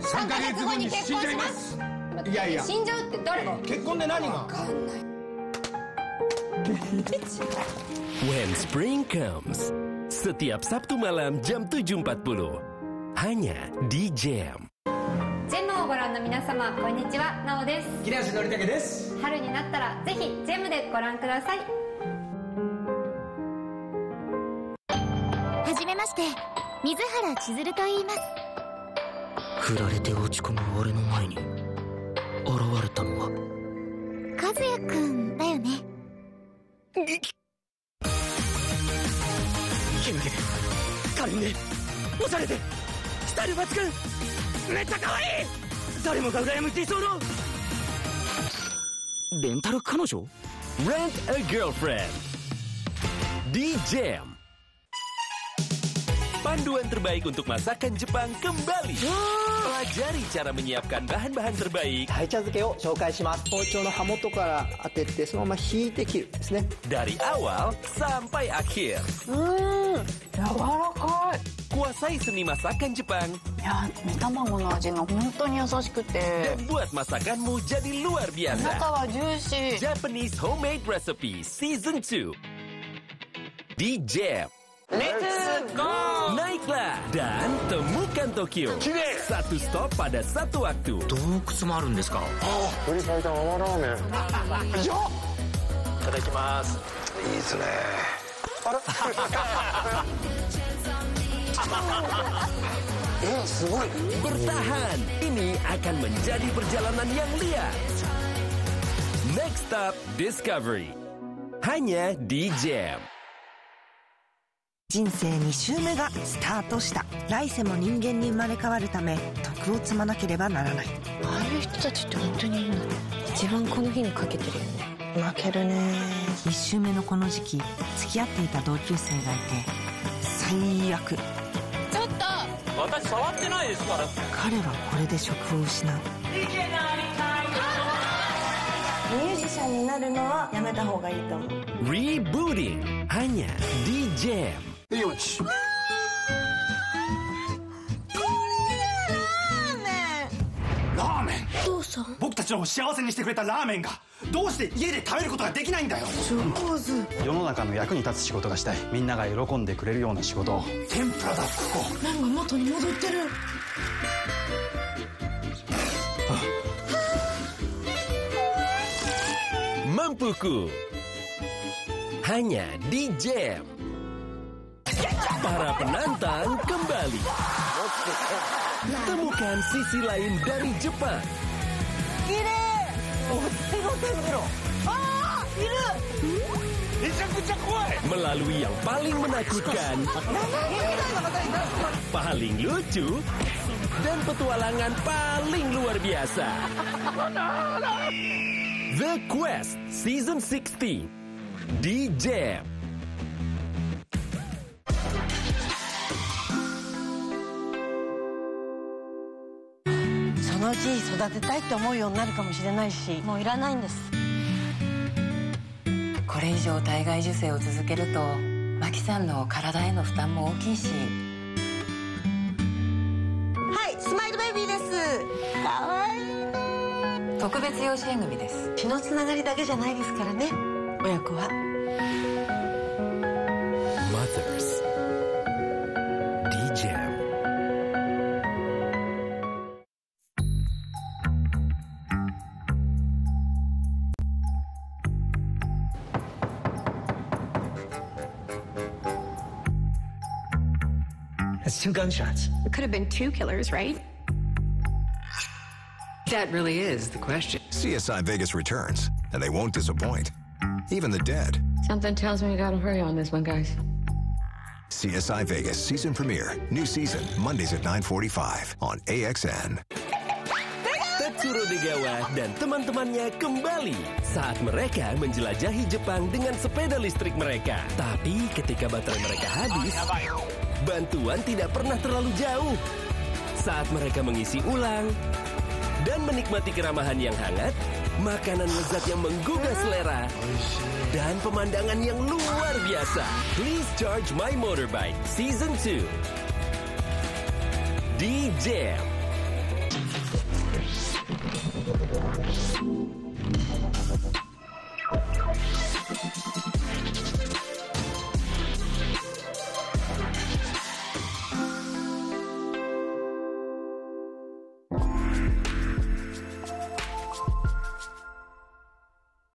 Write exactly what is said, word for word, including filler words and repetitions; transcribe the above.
さんかげつごに結婚します。いやいや、死んじゃうって誰が？結婚で何が？わかんない。 When Spring Comes, setiap Sabtu malam jam tujuh empat puluh, hanya di Jam。 ジェムをご覧の皆様、こんにちは、なおです。 木梨憲武です。 春になったらぜひジェムでご覧ください。 はじめまして、水原千鶴と言います。 振られて落ち込む俺の前に現れたのは和也くんだよね。 イケメン、可憐でおしゃれでスタイル抜群、めっちゃ可愛い、誰もが羨む理想のレンタル彼女。 Rent a Girlfriend di Jam. Panduan terbaik untuk masakan Jepang kembali. Pelajari cara menyiapkan bahan-bahan terbaik. 鯛茶漬けを紹介します。包丁の刃元から当ててそのまま引いて切るですね。 Dari awal sampai akhir. うーん、柔らかい。 Kuasai seni masakan Jepang. いや、煮卵の味が本当に優しくて。 Dan buat masakanmu jadi luar biasa. 中はジューシー。 Japanese Homemade Recipe Season two di Jam. Let's go! Naiklah dan temukan Tokyo. Satu stop pada satu waktu. 洞窟もあるんですか。 鶏白湯生ラーメン。 よっ、 いただきます。いいですね。あら。え、すごい。 Bertahan, ini akan menjadi perjalanan yang liar. Next stop, Discovery. Hanya di Jam. 人生に周目がスタートした。来世も人間に生まれ変わるため徳を積まなければならない。 ああいう人たちって本当にいいの。一番この日にかけてるよね。負けるね。 一周目のこの時期、付き合っていた同級生がいて最悪。 ちょっと、 私触ってないですから。 彼はこれで職を失う。 ミュージシャンになるのはやめた方がいいと思う。 Rebooting hanya di Jam. よし。ラーメン。 お父さん。 僕たちを幸せにしてくれたラーメンがどうして家で食べることができないんだよ。 上手。 世の中の役に立つ仕事がしたい。みんなが喜んでくれるような仕事を。 天ぷらだ、ここ。 麺が元に戻ってる。 Mampuku hanya di Jam. Para penantang kembali. Temukan sisi lain dari Jepang. Melalui yang paling menakutkan, paling lucu, dan petualangan paling luar biasa. The Quest Season sixteen di Jam. そのうち育てたいって思うようになるかもしれないし、もういらないんです。 これ以上体外受精を続けるとマキさんの体への負担も大きいし。 はい、スマイルベイビーです。かわいい。 特別養子縁組です。 血のつながりだけじゃないですからね、親子は。 Mothers di Jam. That's two gunshots. It could have been two killers, right? That really is the question. C S I Vegas returns, and they won't disappoint. Even the dead. Something tells me we gotta hurry on this one, guys. C S I Vegas season premiere. New season, Mondays at nine forty-five on A X N. Tetsuro Degawa dan teman-temannya kembali saat mereka menjelajahi Jepang dengan sepeda listrik mereka. Tapi ketika baterai mereka habis, bantuan tidak pernah terlalu jauh. Saat mereka mengisi ulang dan menikmati keramahan yang hangat, makanan lezat yang menggugah selera, dan pemandangan yang luar biasa. Please Charge My Motorbike Season two di Jam. Podcast.